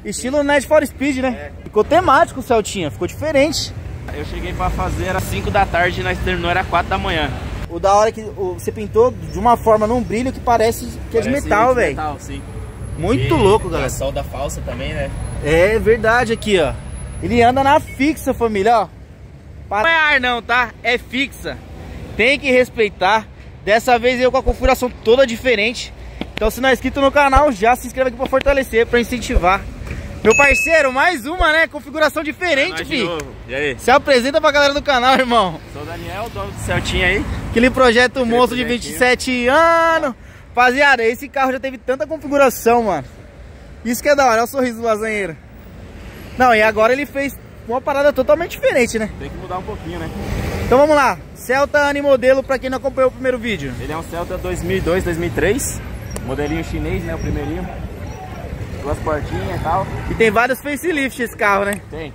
Estilo Need for Speed, né? É. Ficou temático o Celtinha, ficou diferente. Eu cheguei pra fazer, era 5 da tarde e nós terminou, era 4 da manhã. O da hora que você pintou de uma forma num brilho que parece que é de metal, velho. Metal, sim. Muito E louco, tem galera. a solda falsa também, né? É verdade aqui, ó. Ele anda na fixa, família, ó. Não é ar não, tá? É fixa. Tem que respeitar. Dessa vez eu com a configuração toda diferente. Então se não é inscrito no canal, já se inscreve aqui pra fortalecer, pra incentivar. Meu parceiro, mais uma, né? Configuração diferente, fi. E aí? Se apresenta pra galera do canal, irmão. Sou o Daniel, dono do Celtinha aí. Aquele projeto Aquele monstro de projetinho. 27 anos. Rapaziada, esse carro já teve tanta configuração, mano. Isso que é da hora, olha o sorriso do lasanheiro. Não, e agora ele fez uma parada totalmente diferente, né? Tem que mudar um pouquinho, né? Então vamos lá. Celta Ano modelo, pra quem não acompanhou o primeiro vídeo. Ele é um Celta 2002, 2003. Modelinho chinês, né? O primeirinho. Duas portinhas e tal. E tem vários facelifts esse carro, né? Tem.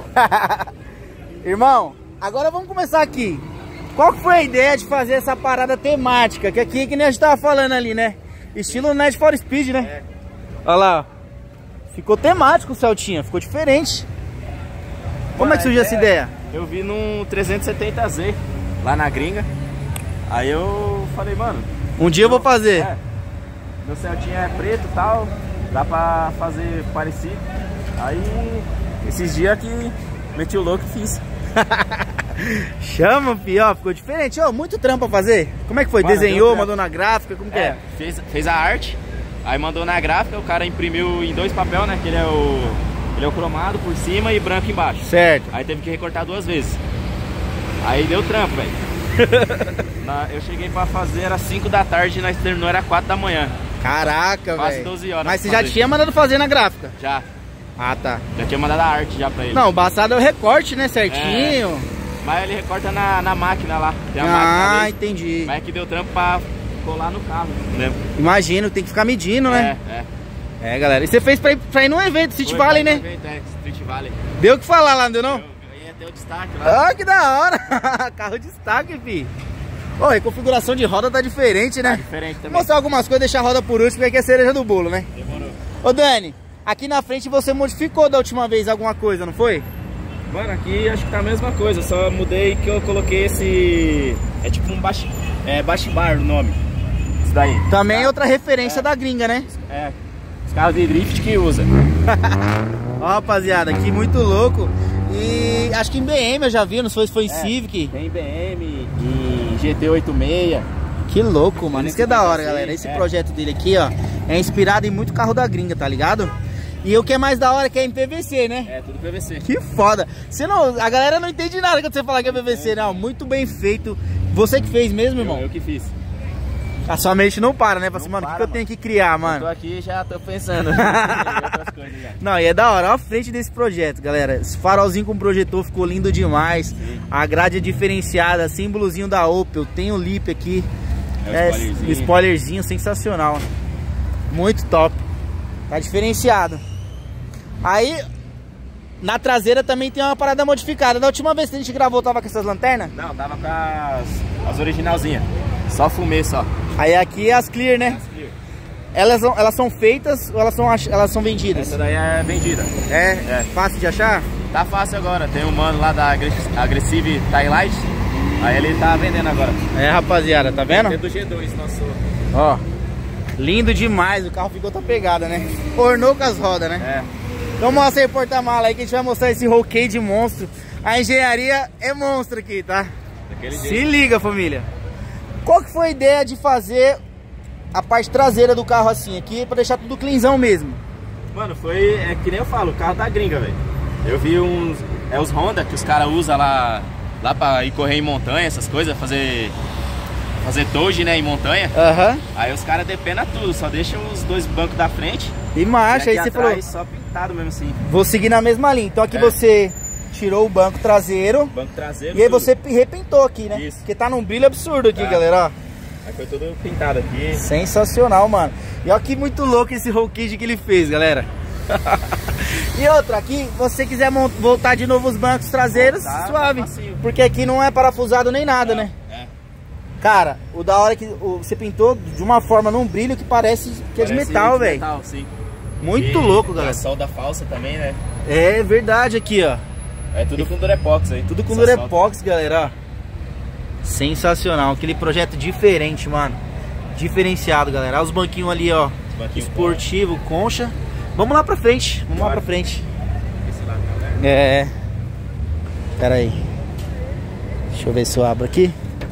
Irmão, agora vamos começar aqui. Qual que foi a ideia de fazer essa parada temática? Que aqui, que nem a gente tava falando ali, né? Estilo Need for Speed, né? É. Olha lá, ó. Ficou temático o Celtinha, ficou diferente. Como é que surgiu essa ideia? Eu vi num 370Z lá na gringa. Aí eu falei, mano, Um dia eu vou fazer. meu Celtinha é preto e tal, dá pra fazer parecido. Aí esses dias que meti o louco e fiz. Chama, filho, ó, ficou diferente. Ó, muito trampo pra fazer. Como é que foi? Mano, Desenhou, deu mandou na gráfica, como que é? Fez a arte, aí mandou na gráfica, o cara imprimiu em 2 papel, né? Que ele é o cromado por cima e branco embaixo. Certo. Aí teve que recortar 2 vezes. Aí deu trampo, velho. Eu cheguei pra fazer, era 5 da tarde e nós terminou, era 4 da manhã. Caraca, Quase velho. 12 horas Mas você pra já fazer. tinha mandado fazer na gráfica? Já Ah, tá. tinha mandado a arte já pra ele. Não, o bastado é o recorte, né? Certinho. Mas ele recorta na máquina lá. Tem a Ah, máquina dele. entendi. Mas é que deu trampo pra colar no carro, né? Imagino, tem que ficar medindo, né? É. É, galera. E você fez pra ir num evento, City Valley, né? Street Valley. Deu o que falar lá, não deu não? Eu ia ter o destaque lá. Ah, que da hora! Carro destaque, fi. Ô, a configuração de roda tá diferente, né? Diferente Vou também. mostrar algumas coisas, deixar a roda por último, porque aqui é a cereja do bolo, né? Demorou. Ô, Dani, aqui na frente você modificou da última vez alguma coisa, não foi? Mano, aqui acho que tá a mesma coisa, só mudei que eu coloquei esse... É tipo um baixo-bar o nome. Isso daí. Também é outra referência da gringa, né? É. Os carros de drift que usa. Ó, rapaziada, aqui muito louco. E acho que em BM eu já vi, não sei se foi em Civic. Tem BM, em GT86. Que louco, mano. Isso que é da hora, 356, galera. Esse projeto dele aqui, ó, é inspirado em muito carro da gringa, tá ligado? E o que é mais da hora é que é em PVC, né? É, tudo PVC. Que foda. Você não, a galera não entende nada quando você fala que é PVC, não. Muito bem feito. Você que fez mesmo, irmão? Eu que fiz. A sua mente não para, né? Fala assim, Não mano, o que para, eu tenho que criar, Eu tô mano? aqui e já tô pensando em outras coisas já. Não, e é da hora. Olha a frente desse projeto, galera. Esse farolzinho com projetor ficou lindo demais. Sim. A grade é diferenciada, símbolozinho da Opel. Tem o lip aqui. É o spoilerzinho. o spoilerzinho sensacional. Muito top. Tá diferenciado. Aí, na traseira também tem uma parada modificada. Da última vez que a gente gravou, tava com essas lanternas? Não, tava com as originalzinhas. Só fumê, só. Aí aqui é as clear, né? Elas são feitas ou elas são vendidas? Essa daí é vendida. É? Fácil de achar? Tá fácil agora. Tem um mano lá da Aggressive Taillight. Aí ele tá vendendo agora. É, rapaziada, tá vendo? É do G2, nosso. Ó, lindo demais. O carro ficou outra pegada, né? Ornou com as rodas, né? É. Então mostra aí o porta-mala aí que a gente vai mostrar esse roquei de monstro. A engenharia é monstro aqui, tá? Daquele Se jeito. liga, família. Qual que foi a ideia de fazer a parte traseira do carro assim aqui, pra deixar tudo cleanzão mesmo? Mano, foi. É que nem eu falo, o carro da gringa, velho. Eu vi uns. É os Honda que os caras usam lá pra ir correr em montanha, essas coisas, fazer toge, né, em montanha. Aham. Aí os caras depenam tudo, só deixam os 2 bancos da frente. E marcha, aí aqui você atrás, falou, só pintado mesmo assim. vou seguir na mesma linha. Então aqui É. você tirou o banco traseiro Banco traseiro. e aí tudo. você repintou aqui, né? Isso. Porque tá num brilho absurdo aqui, Tá. galera, ó. Aí foi tudo pintado aqui. Sensacional, mano. E olha que muito louco esse roll kit que ele fez, galera. E outra, aqui, se você quiser voltar de novo os bancos traseiros, Voltar, suave. tá facinho. Porque aqui não é parafusado nem nada, né? É. Cara, o da hora é que você pintou de uma forma num brilho que parece que é de Parece metal, de velho. metal, sim. Muito louco, galera. A solda falsa também, né? É verdade aqui, ó. É tudo com Durepox aí. Tudo com Durepox, galera, ó. Sensacional, aquele projeto diferente, mano. Diferenciado, galera. Olha os banquinhos ali, ó. Esportivo, concha. Vamos lá pra frente, vamos lá pra frente. Esse lado, É. Pera aí. Deixa eu ver se eu abro aqui.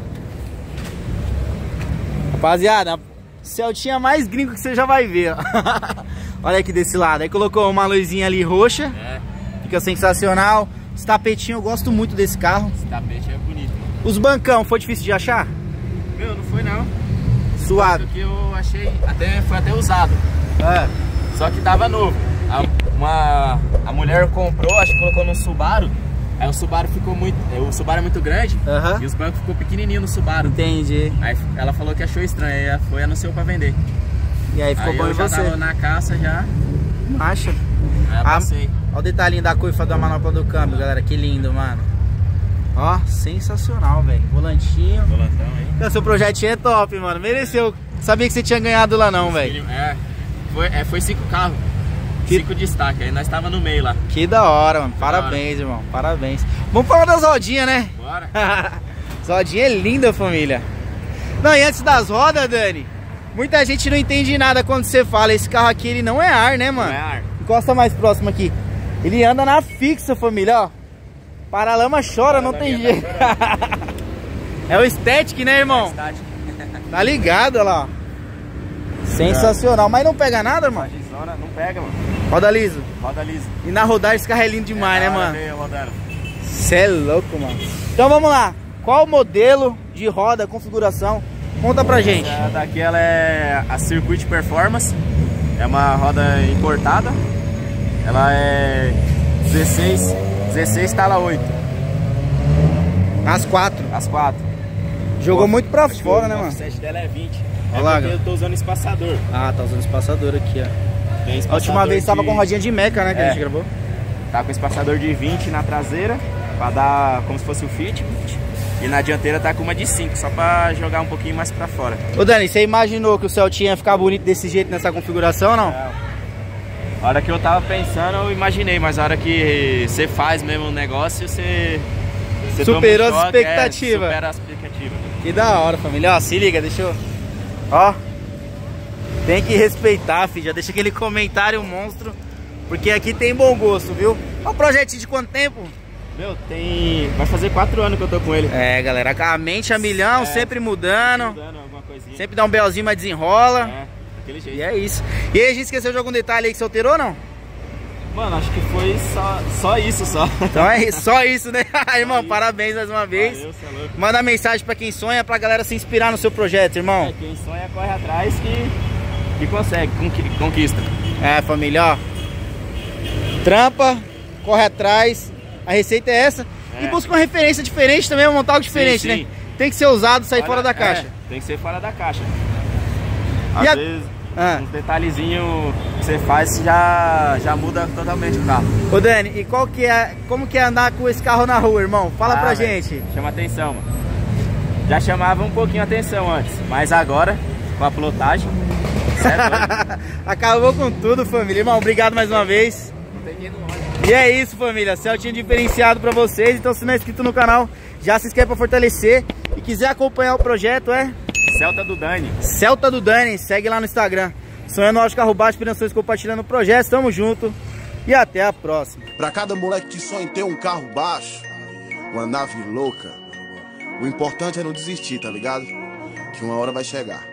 Rapaziada, Celtinha mais gringo que você já vai ver, ó. Olha aqui desse lado. Aí colocou uma luzinha ali roxa. É. Fica sensacional. Esse tapetinho, eu gosto muito desse carro. Esse tapete é bonito. Os bancão, foi difícil de achar? Meu, não foi não. Suave. Isso que eu achei, foi até usado. É. Só que tava novo. A mulher comprou, acho que colocou no Subaru. Aí o Subaru ficou muito. O Subaru é muito grande. E os bancos ficou pequenininho no Subaru. Entendi. Aí ela falou que achou estranho. Aí foi anunciou pra vender. E aí ficou bom em você. Tava na caça já. Acha? Aí eu passei. Olha o detalhinho da coifa da manopla do câmbio, galera. Que lindo, mano. Ó, sensacional, velho. Volantinho. Volantão aí. Seu projetinho é top, mano. Mereceu. Sabia que você tinha ganhado lá não, velho. Foi 5 carros. 5 destaques. Aí nós tava no meio lá. Que da hora, mano. Parabéns, irmão. Parabéns. Vamos falar das rodinhas, né? Bora. As rodinhas é linda, família. Não, e antes das rodas, Dani, muita gente não entende nada quando você fala. Esse carro aqui, ele não é ar, né, mano? Não é ar. Encosta mais próximo aqui. Ele anda na fixa, família, ó. Paralama chora, não tem jeito. É o Static, né, irmão? Tá ligado, olha lá. Sensacional. Mas não pega nada, irmão? Não pega, mano. Roda liso. Roda liso. E na rodar esse carro é lindo demais, né, mano? Rodando. Cê é louco, mano. Então vamos lá. Qual o modelo de roda, configuração? Conta pra gente. Essa daqui ela é a Circuit Performance. É uma roda importada. Ela é 16 tala 8. As 4. As 4. Jogou muito pra fora, né, mano? O offset dela é 20. Olha lá, porque eu tô usando espaçador. Ah, tá usando espaçador aqui, ó. Tem espaçador. A última vez tava com rodinha de meca, né, que a gente gravou. Tá com espaçador de 20 na traseira, pra dar como se fosse o fit. E na dianteira tá com uma de 5, só pra jogar um pouquinho mais pra fora. Ô Dani, você imaginou que o Celtinha ia ficar bonito desse jeito nessa configuração ou não? A hora que eu tava pensando, eu imaginei, mas a hora que você faz mesmo o negócio, você superou as expectativas. Supera as expectativas. Que da hora, família. Ó, se liga, deixa eu... Ó. Tem que respeitar, filho. Já deixa aquele comentário monstro. Porque aqui tem bom gosto, viu? Ó, o projetinho de quanto tempo? Meu, vai fazer 4 anos que eu tô com ele. É, galera, a mente a milhão, sempre mudando. Alguma coisinha. Sempre dá um belzinho, mas desenrola. Daquele jeito. E é isso. E aí, a gente esqueceu de algum detalhe aí que você alterou ou não? Mano, acho que foi só isso, só. Então é isso, só isso, né? Irmão, parabéns mais uma vez. Valeu, você é louco. Manda mensagem pra quem sonha, pra galera se inspirar no seu projeto, irmão. Quem sonha corre atrás que consegue, conquista. É, família, ó. Trampa, corre atrás. A receita é essa. E busca uma referência diferente também, montar algo diferente, sim. Né? Tem que ser usado, sair fora da caixa. Tem que ser fora da caixa. E Às vezes, uns detalhezinhos que você faz já muda totalmente o carro. Ô Dani, e como que é andar com esse carro na rua, irmão? Fala pra gente. Chama atenção, mano. Já chamava um pouquinho a atenção antes, mas agora, com a plotagem, acabou com tudo, família. Irmão, obrigado mais uma vez. E é isso, família, Celtinha diferenciado pra vocês. Então se não é inscrito no canal, já se inscreve pra fortalecer. E quiser acompanhar o projeto, Celta do Dani. Celta do Dani, segue lá no Instagram. Sonhando Auto Carro Baixo, Inspirações compartilhando o projeto. Tamo junto e até a próxima. Pra cada moleque que sonha em ter um carro baixo, uma nave louca, o importante é não desistir, tá ligado? Que uma hora vai chegar.